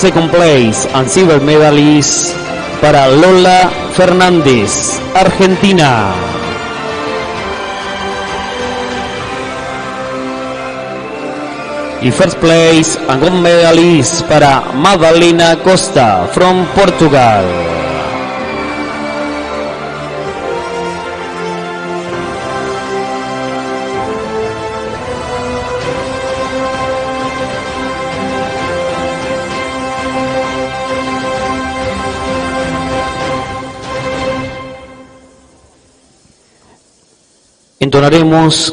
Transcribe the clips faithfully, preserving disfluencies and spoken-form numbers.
second place and silver medalist para Lola Fernández, Argentina. Y first place and gold medalist para Madalena Costa from Portugal. Entonaremos,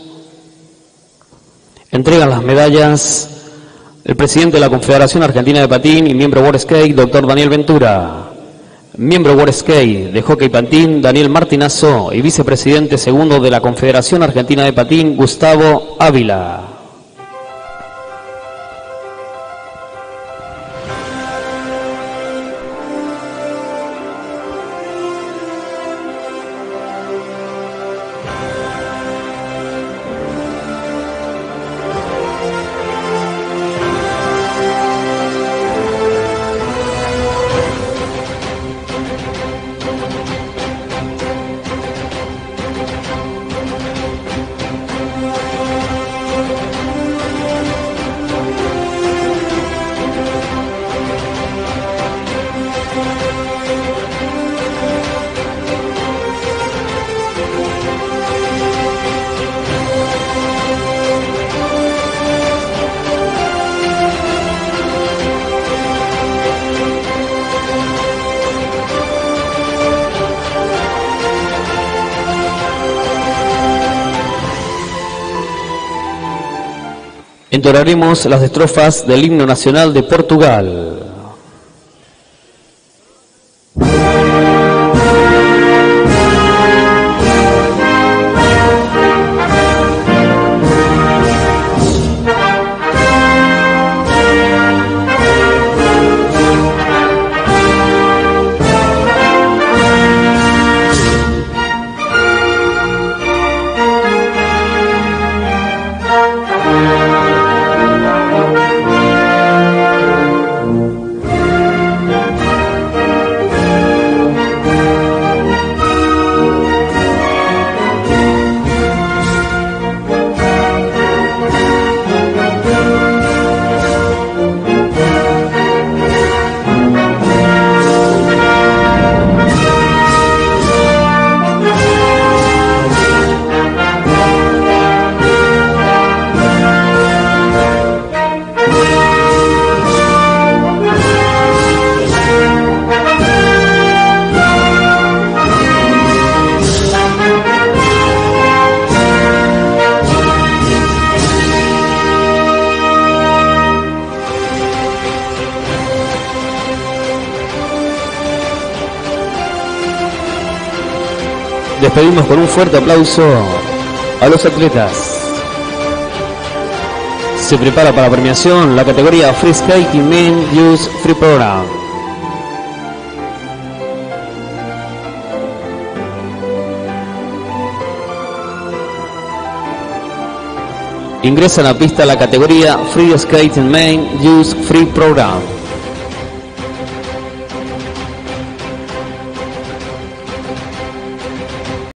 entregan las medallas el presidente de la Confederación Argentina de Patín y miembro World Skate, doctor Daniel Ventura, miembro World Skate de Hockey Patín, Daniel Martinazo, y vicepresidente segundo de la Confederación Argentina de Patín, Gustavo Ávila. Entonaremos las estrofas del himno nacional de Portugal. Despedimos con un fuerte aplauso a los atletas. Se prepara para premiación la categoría Free Skating Men Youth Free Program. Ingresa a la pista la categoría Free Skating Men Youth Free Program.